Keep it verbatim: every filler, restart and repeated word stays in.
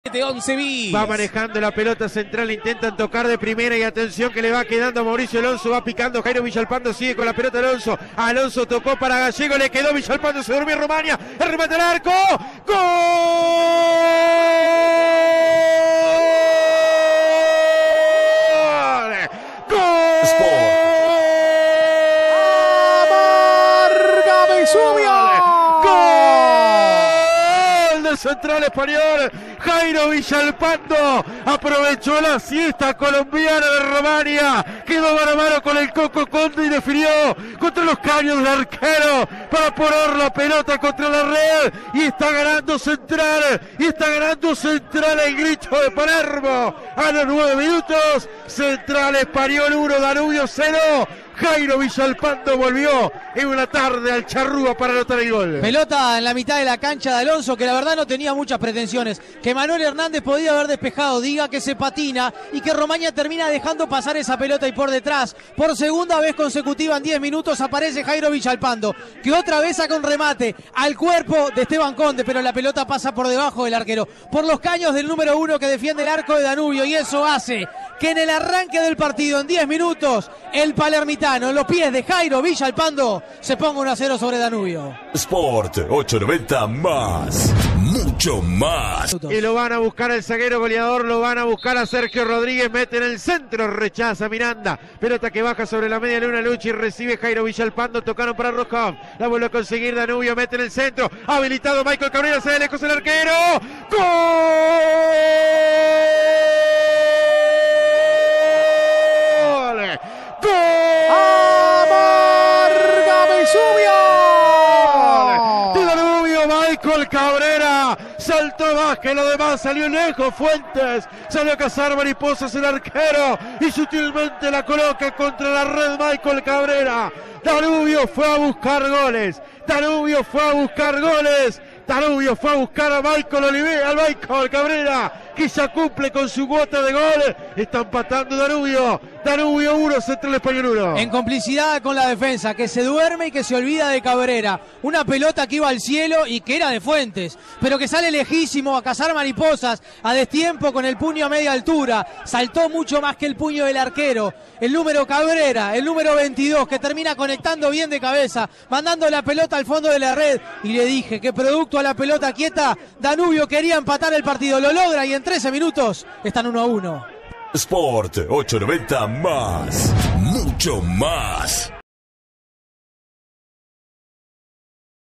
once bis. Va manejando la pelota central, intentan tocar de primera y atención que le va quedando a Mauricio Alonso, va picando Jairo Villalpando, sigue con la pelota Alonso, Alonso tocó para Gallego, le quedó Villalpando, se durmió Romania, el remate al arco, ¡gol! ¡Gol! Sport. ¡Marca Vesubio! Central español, Jairo Villalpando aprovechó la siesta colombiana de Romania, quedó mano a mano con el Coco Conde y definió contra los caños del arquero para poner la pelota contra la red, y está ganando Central, y está ganando Central el grito de Palermo a los nueve minutos. Central Español uno, Danubio cero. Jairo Villalpando volvió en una tarde al charrúa para anotar el gol. Pelota en la mitad de la cancha de Alonso, que la verdad no tenía muchas pretensiones. Que Manuel Hernández podía haber despejado, diga que se patina y que Romaña termina dejando pasar esa pelota, y por detrás, por segunda vez consecutiva en diez minutos, aparece Jairo Villalpando, que otra vez saca un remate al cuerpo de Esteban Conde, pero la pelota pasa por debajo del arquero, por los caños del número uno que defiende el arco de Danubio, y eso hace que en el arranque del partido, en diez minutos, el palermitano, en los pies de Jairo Villalpando, se ponga uno a cero sobre Danubio. Sport ochocientos noventa más, mucho más. Y lo van a buscar el zaguero goleador, lo van a buscar a Sergio Rodríguez, mete en el centro, rechaza Miranda, pelota que baja sobre la media luna, lucha y recibe Jairo Villalpando, tocaron para Rojov, la vuelve a conseguir Danubio, mete en el centro, habilitado Michael Cabrera, se de lejos el arquero, ¡gol! ¡Gol! ¡Amarga Vesubio! De Danubio, Michael Cabrera saltó más que lo demás, salió lejos Fuentes, salió a cazar mariposas el arquero y sutilmente la coloca contra la red Michael Cabrera. Danubio fue a buscar goles, Danubio fue a buscar goles, Danubio fue a buscar a Michael Oliveira, al Michael Cabrera, que ya cumple con su cuota de gol. Está empatando Danubio, Danubio uno, Central Español uno. En complicidad con la defensa, que se duerme y que se olvida de Cabrera. Una pelota que iba al cielo y que era de Fuentes, pero que sale lejísimo a cazar mariposas, a destiempo con el puño a media altura. Saltó mucho más que el puño del arquero. El número Cabrera, el número veintidós, que termina conectando bien de cabeza, mandando la pelota al fondo de la red. Y le dije que producto a la pelota quieta, Danubio quería empatar el partido. Lo logra y en trece minutos están uno a uno. Sport ochocientos noventa más, mucho más.